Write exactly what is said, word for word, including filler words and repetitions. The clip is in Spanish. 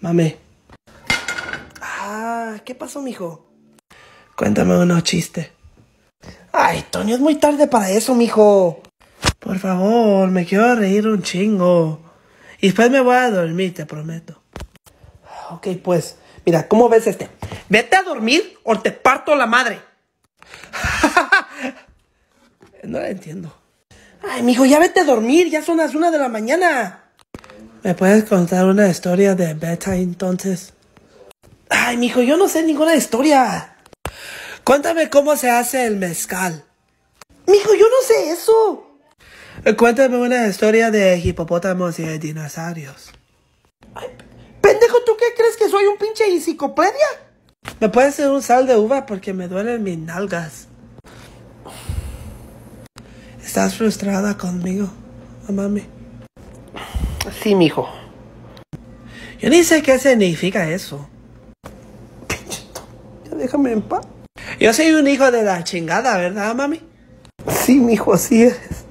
Mami. Ah, ¿qué pasó, mijo? Cuéntame unos chistes. Ay, Toño, es muy tarde para eso, mijo. Por favor, me quiero reír un chingo. Y después me voy a dormir, te prometo. Ok, pues, mira, ¿cómo ves este? Vete a dormir o te parto la madre. No la entiendo. Ay, mijo, ya vete a dormir, ya son las una de la mañana. ¿Me puedes contar una historia de bedtime entonces? Ay, mijo, yo no sé ninguna historia. Cuéntame cómo se hace el mezcal. Mijo, yo no sé eso. Cuéntame una historia de hipopótamos y de dinosaurios. Ay, pendejo, ¿tú qué crees que soy un pinche enciclopedia? ¿Me puedes hacer un sal de uva porque me duelen mis nalgas? ¿Estás frustrada conmigo, mami? Sí, mijo. Yo ni sé qué significa eso. Ya déjame en paz. Yo soy un hijo de la chingada, ¿verdad, mami? Sí, mijo, así es.